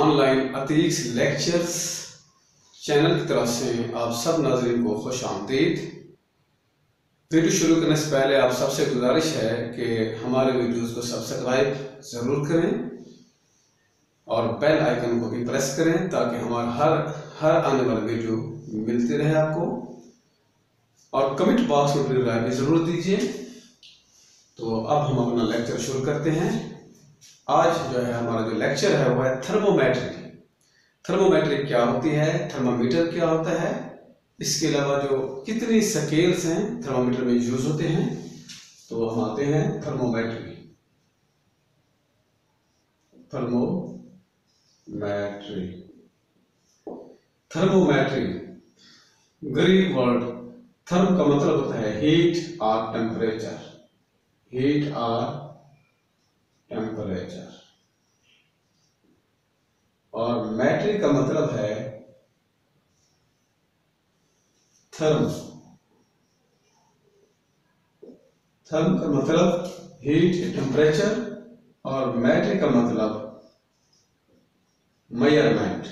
Online Atiq lectures channel की तरफ से आप सब नाज़रीन को खुश आमदीद। वीडियो शुरू करने से पहले आप सबसे गुजारिश है कि हमारे वीडियोस को सब्सक्राइब ज़रूर करें और बेल आइकन को भी प्रेस करें ताकि हमारा हर आने वाला वीडियो मिलती रहे आपको। और कमेंट बॉक्स में अपनी राय भी ज़रूर दीजिए। तो अब हम अपना लेक्चर शुरू करते हैं। आज जो है हमारा जो लेक्चर है वो है थर्मोमेट्री। थर्मोमेट्री क्या होती है, थर्मामीटर क्या होता है, इसके अलावा जो कितनी स्केल्स हैं थर्मामीटर में यूज होते हैं। तो हम आते हैं thermometry. Thermometry Greek word therm का मतलब होता है हीट और टेम्परेचर। हीट और टेम्परेचर और मैट्री का मतलब है थर्म। थर्म का मतलब हीट टेम्परेचर और मैट्री का मतलब मेजरमेंट।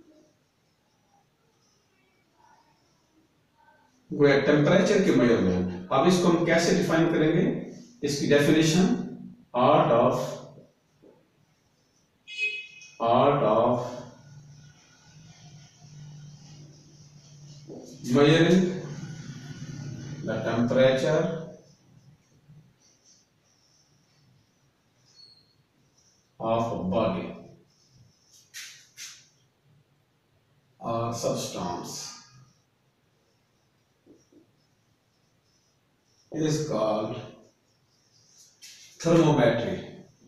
वो है टेम्परेचर की मेजरमेंट। अब इसको हम कैसे डिफाइन करेंगे, इसकी definition art of measuring the temperature of a body or substance is called thermometry.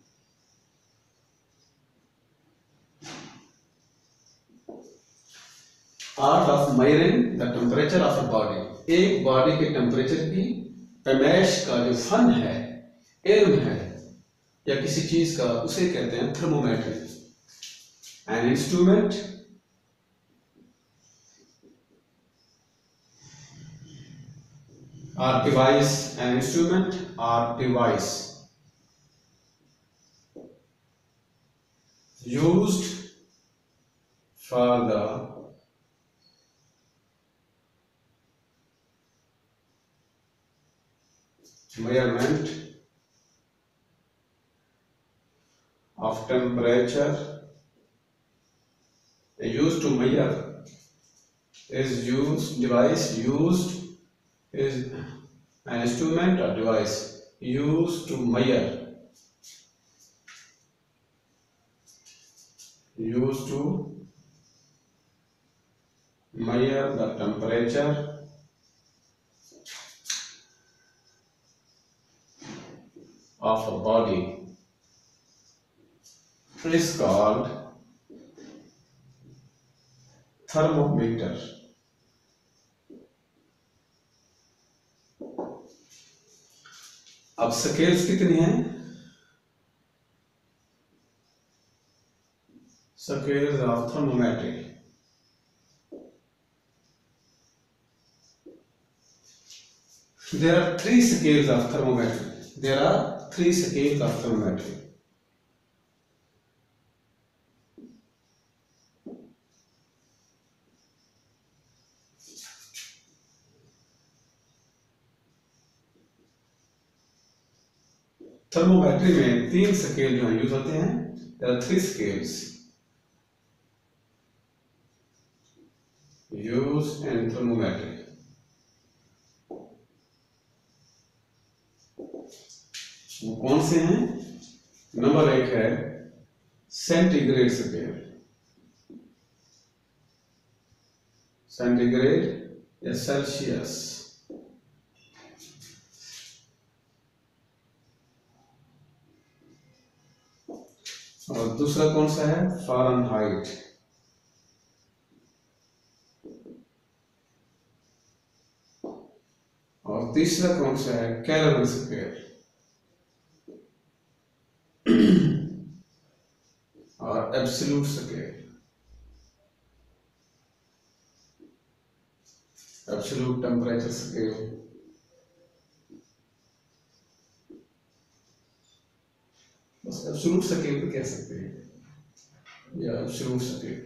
Art of measuring the temperature of a body। एक बॉडी के टेम्परेचर की पैमाइश का जो फन है, इल्म है या किसी चीज का, उसे कहते हैं thermometry. An instrument or device, an instrument or device used for the measurement of temperature, used to measure, is used device used is an instrument or device used to measure the temperature of a body is called thermometer। अब scales कितनी हैं? Scales of thermometry there are three scales of thermometry। there are three scales of thermometry। Thermometry में तीन scale जो है use होते हैं। there are three scales used in thermometry। वो कौन से हैं? नंबर एक है सेंटीग्रेड स्केल। सेंटीग्रेड या सेल्सियस। और दूसरा कौन सा है? फ़ारेनहाइट। और तीसरा कौन सा है? Kelvin scale. और absolute scale. Absolute temperature scale. बस एब्सोल्यूट स्केल पे कह सकते हैं। या एब्सोल्यूट स्केल।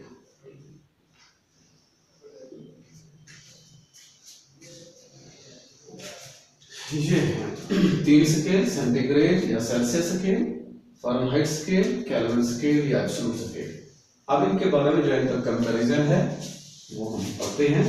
ये हैं 3 स्केल, सेंटीग्रेड या Celsius scale, Fahrenheit scale, Kelvin scale या एब्सोल्यूट स्केल। अब इनके बारे में जो इनका कंपैरिजन है वो हम पढ़ते हैं।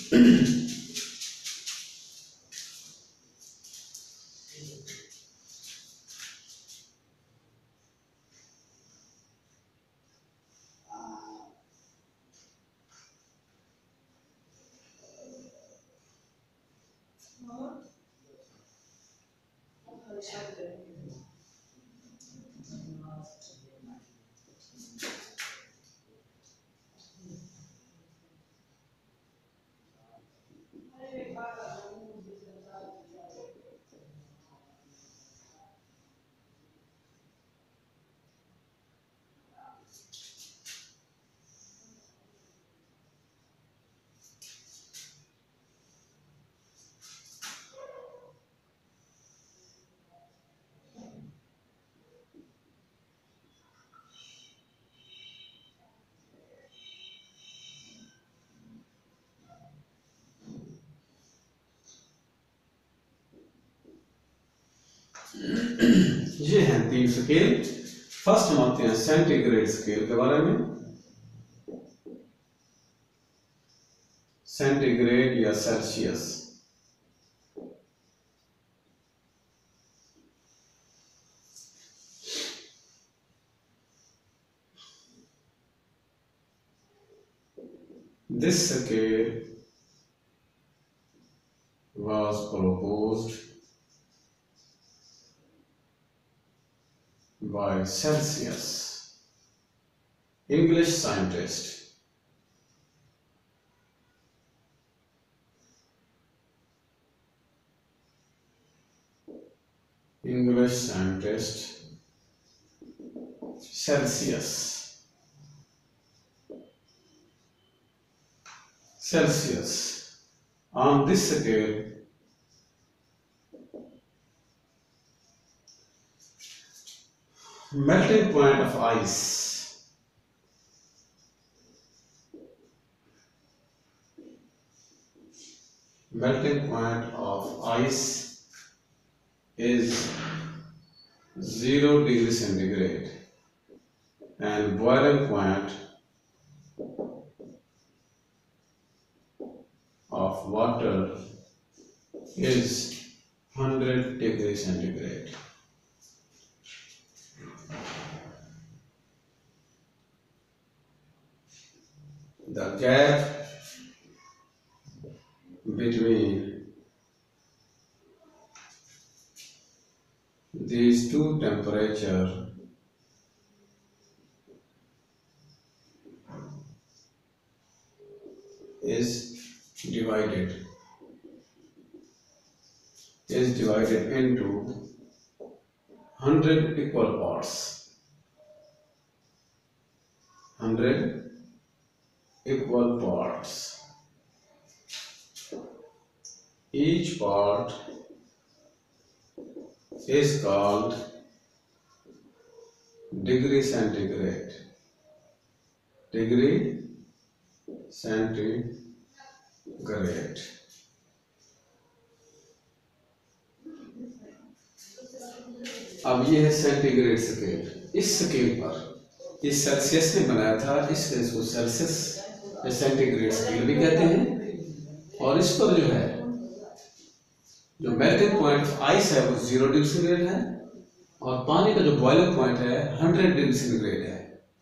ये हैं 3 स्केल। फर्स्ट हम आते हैं सेंटीग्रेड स्केल के बारे में। सेंटीग्रेड या Celsius. This scale was proposed by Celsius, English scientist. English scientist Celsius. Celsius. On this scale, melting point of ice is 0 degree centigrade and boiling point of water is 100 degree centigrade. The gap between these two temperatures is divided into 100 equal parts. 100 equal parts. Each part is called degree centigrade. Degree centigrade. अब ये है centigrade scale. इस scale पर इस Celsius ने बनाया था, इसको सेल्सियस या सेंटीग्रेड स्केल भी कहते हैं। और इस पर जो है जो मेल्टिंग पॉइंट ऑफ आइस है वो 0 डिग्री सेंटीग्रेड है और पानी का जो बॉइलिंग पॉइंट है 100 डिग्री सेंटीग्रेड है।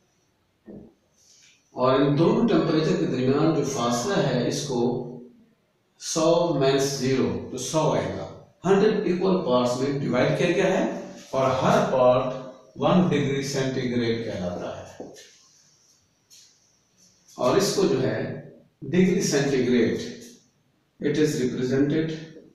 और इन दोनों टेम्परेचर के दरमियान जो फासला है इसको 100 माइनस 0 तो 100 आएगा। 100 इक्वल पार्ट्स में डिवाइड किया गया है और हर पार्ट 1 डिग्री सेंटीग्रेड कहलाता है। और इसको जो है degree centigrade it is represented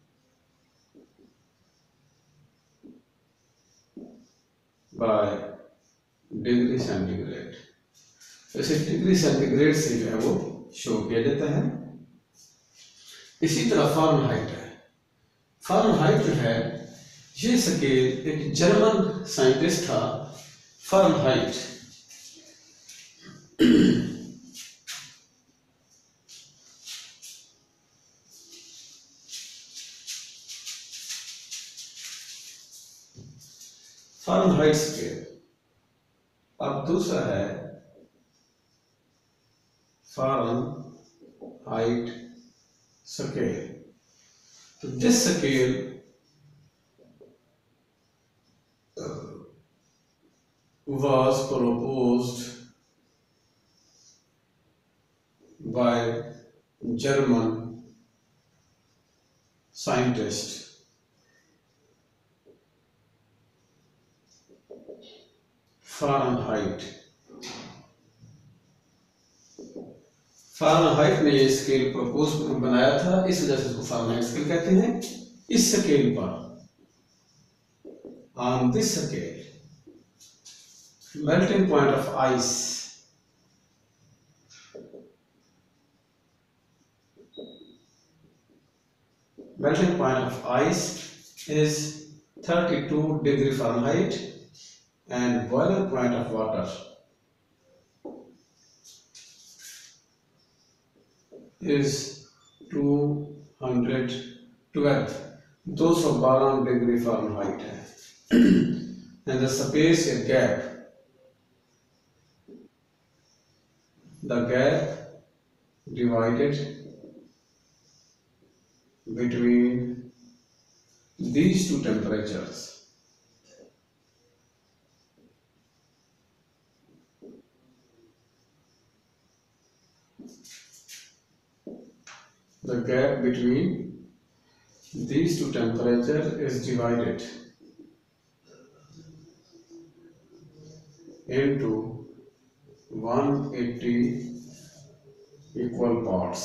by degree centigrade. इसे डिग्री सेंटीग्रेड से जो है वो शो किया जाता है। इसी तरह फ़ारेनहाइट है। फ़ारेनहाइट जो है ये स्केल एक जर्मन साइंटिस्ट था फ़ारेनहाइट। Fahrenheit scale. अब दूसरा है फ़ारेनहाइट स्केल। तो this scale was proposed by German scientist Fahrenheit. Fahrenheit ने ये स्केल प्रपोज बनाया था, इस वजह से इसको फ़ारेनहाइट स्केल कहते हैं। इस स्केल पर, on this scale, melting point of ice is 32 degree Fahrenheit and boiling point of water is 212 degree Fahrenheit है। and the space gap, the gap divided between these two temperatures is divided into 180 equal parts.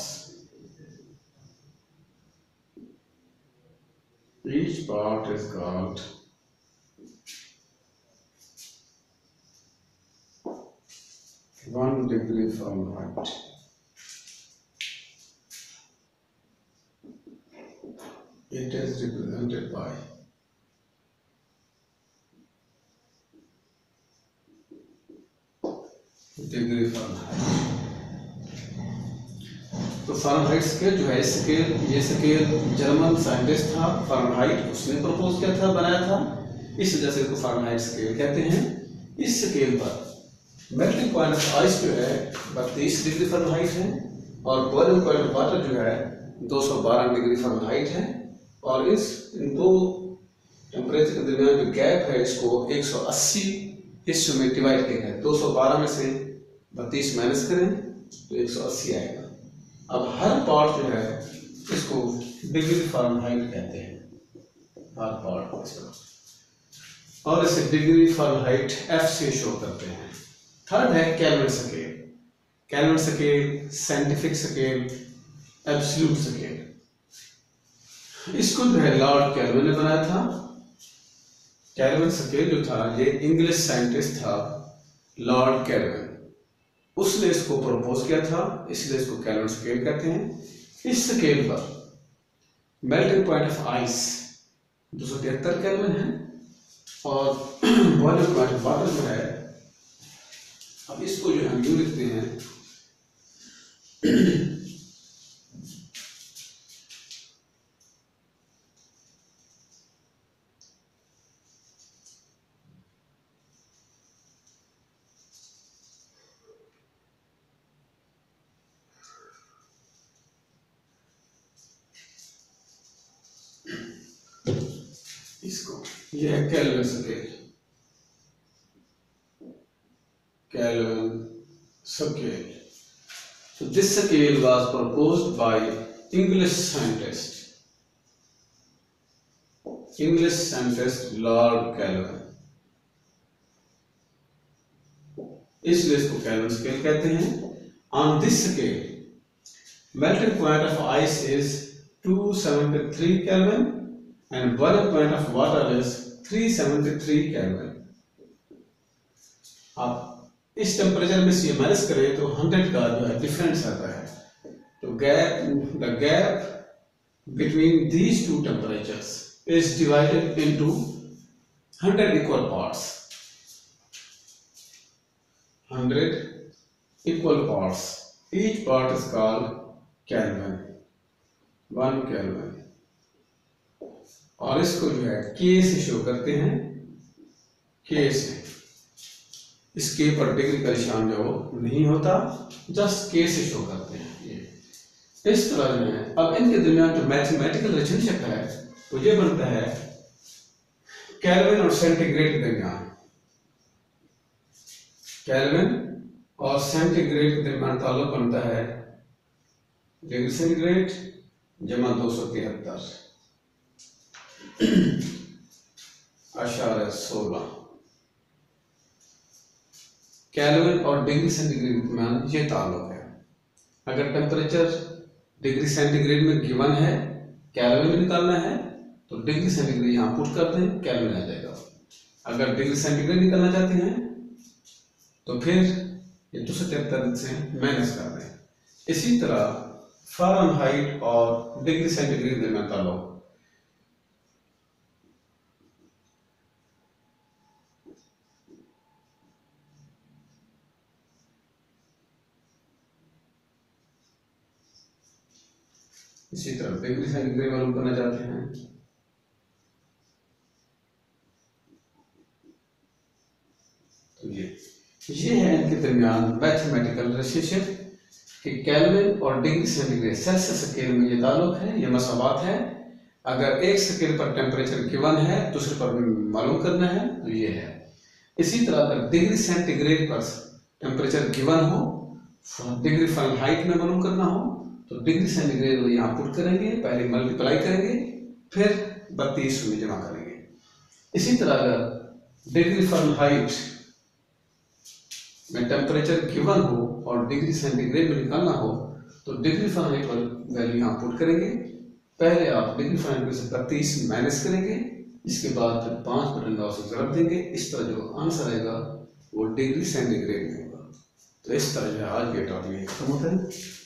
Each part is called one degree Fahrenheit. It is represented by degree Fahrenheit. तो Fahrenheit scale जो है, ये scale German scientist था Fahrenheit, उसने propose किया था, बनाया था, इस वजह से इसको फ़ारेनहाइट स्केल कहते हैं। इस स्केल पर मेल्टिंग पॉइंट ऑफ आइस जो है 32 डिग्री फ़ारेनहाइट है और बॉइलिंग पॉइंट ऑफ वाटर जो है 212 डिग्री फ़ारेनहाइट है। और इन दो टेम्परेचर के दरमियान जो गैप है इसको 180 हिस्सों में डिवाइड किया है। 212 में से 32 माइनस करें तो 180 आएगा। अब हर पार्ट जो है इसको डिग्री फ़ारेनहाइट कहते हैं, हर पार्ट इसका, और इसे डिग्री फ़ारेनहाइट F से शो करते हैं। थर्ड है Kelvin scale. Kelvin scale, scientific scale, absolute scale. इसको जो है लॉर्ड केल्विन ने बनाया था। केल्विन स्केल जो था ये इंग्लिश साइंटिस्ट था लॉर्ड केल्विन, उसने इसको प्रपोज किया था, इसलिए इसको केल्विन स्केल कहते हैं। इस स्केल पर melting point of ice 273 Kelvin है और बॉइलिंग पॉइंट ऑफ वाटर जो है, अब इसको जो हम यूं लिखते हैं इसको, ये है Kelvin scale. Kelvin scale. So this scale was proposed by English scientist Lord Kelvin, इसलिए इसको केल्विन स्केल कहते हैं। On this scale, melting point of ice is 273 Kelvin and boiling point of water is 373 Kelvin. आप इस temperature में से minus करें तो 100 का जो है डिफरेंस आता है। तो the gap between these two temperatures is divided into 100 equal parts. 100 equal parts. Each part is called Kelvin. 1 Kelvin. और इसको जो है K से शो करते हैं, K से। इस K पर डिग्री का निशान जो नहीं होता, जस्ट K से शो करते हैं। ये इस तरह जो है। अब इनके दरमियान जो मैथमेटिकल रिलेशनशिप है वो ये बनता है केल्विन और सेंटीग्रेड के दरमियान। केल्विन और सेंटीग्रेड के दरमियान ताल्लुक बनता है डिग्री सेंटीग्रेड जमा 273.16। केल्विन और डिग्री सेंटीग्रेड के दरमियान ये ताल्लुक है। अगर टेम्परेचर डिग्री सेंटीग्रेड में गिवन है, केल्विन में निकालना है, तो डिग्री सेंटीग्रेड यहाँ पुट कर दें, केल्विन आ जाएगा। अगर डिग्री सेंटीग्रेड निकालना चाहते हैं तो फिर ये 273 से माइनस कर दें। इसी तरह फ़ारेनहाइट और डिग्री सेंटीग्रेड में ताल्लुक। इसी तरह डिग्री सेंटीग्रेड मालूम करना चाहते हैं तो ये है इनके दरमियान मैथमेटिकल रिलेशनशिप कि केल्विन और डिग्री सेंटीग्रेड सेल्सियस स्केल में ये ताल्लुक है, ये मसावात है। अगर एक स्केल पर टेम्परेचर गिवन है, दूसरे पर मालूम करना है तो ये है। इसी तरह अगर डिग्री सेंटीग्रेड पर टेम्परेचर गिवन हो, डिग्री फ़ारेनहाइट में मालूम करना हो, तो डिग्री सेंटीग्रेड यहाँ पुट करेंगे, पहले मल्टीप्लाई करेंगे, फिर 32 में जमा करेंगे। इसी तरह अगर डिग्री फ़ारेनहाइट में टेम्परेचर गिवन हो और डिग्री सेंटीग्रेड में निकालना हो, तो डिग्री फ़ारेनहाइट पर वैल्यू यहाँ पुट करेंगे। पहले आप डिग्री फ़ारेनहाइट से 32 माइनस करेंगे, इसके बाद फिर 5/9 से ज़रब देंगे। इस तरह जो आंसर आएगा वो डिग्री सेंटीग्रेड में होगा। तो इस तरह जो है आज के टॉपिक खत्म होता है।